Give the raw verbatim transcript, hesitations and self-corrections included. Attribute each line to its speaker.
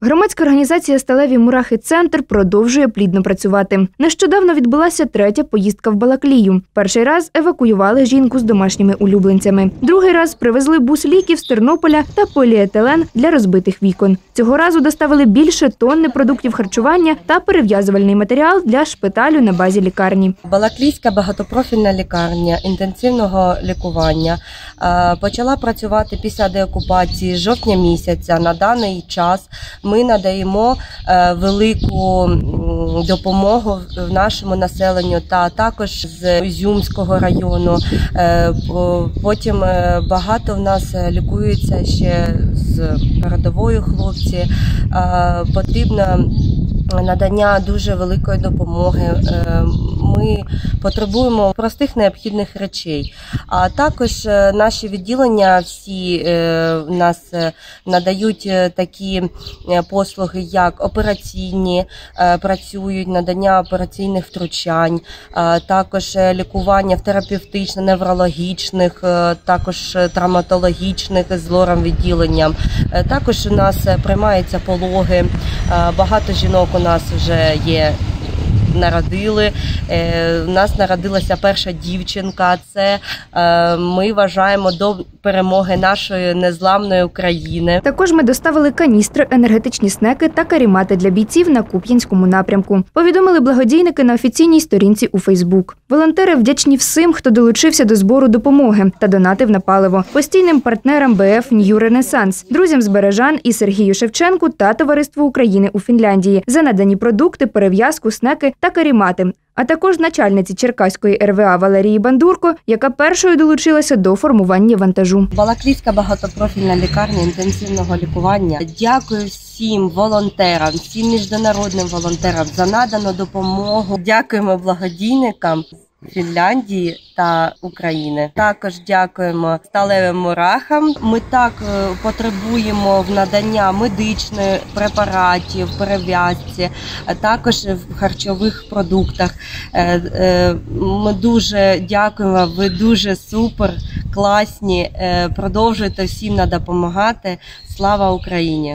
Speaker 1: Громадська організація «Сталеві мурахи-центр» продовжує плідно працювати. Нещодавно відбулася третя поїздка в Балаклію. Перший раз евакуювали жінку з домашніми улюбленцями. Другий раз привезли бус ліків з Тернополя та поліетилен для розбитих вікон. Цього разу доставили більше тонни продуктів харчування та перев'язувальний матеріал для шпиталю на базі лікарні.
Speaker 2: Балаклійська багатопрофільна лікарня інтенсивного лікування почала працювати після деокупації з жовтня місяця. На даний час ми надаємо велику допомогу в нашому населенню та також з Ізюмського району. Потім багато в нас лікуються ще з передової хлопці. Потрібно надання дуже великої допомоги. Ми потребуємо простих необхідних речей. А також наші відділення всі нас надають такі послуги, як операційні, працюють, надання операційних втручань, також лікування в терапевтично-неврологічних, також травматологічних з лором відділенням. Також у нас приймаються пологи, багато жінок у нас вже є. Народили. У нас народилася перша дівчинка. Це ми вважаємо до перемоги нашої незламної України.
Speaker 1: Також ми доставили каністри, енергетичні снеки та карімати для бійців на Куп'янському напрямку. Повідомили благодійники на офіційній сторінці у Фейсбук. Волонтери вдячні всім, хто долучився до збору допомоги та донатив на паливо. Постійним партнерам Б Ф «Нью Ренесанс», друзям з Бережан і Сергію Шевченку та Товариству України у Фінляндії за надані продукти, перев'язку, снеки та карімати, а також начальниці Черкаської Р В А Валерії Бандурко, яка першою долучилася до формування вантажу.
Speaker 2: Балаклійська багатопрофільна лікарня інтенсивного лікування. Дякую всім волонтерам, всім міжнародним волонтерам за надану допомогу. Дякуємо благодійникам Фінляндії та України. Також дякуємо сталевим мурахам. Ми так потребуємо в надання медичних препаратів, перев'язці, а також в харчових продуктах. Ми дуже дякуємо, ви дуже супер, класні. Продовжуйте, всім треба допомагати. Слава Україні!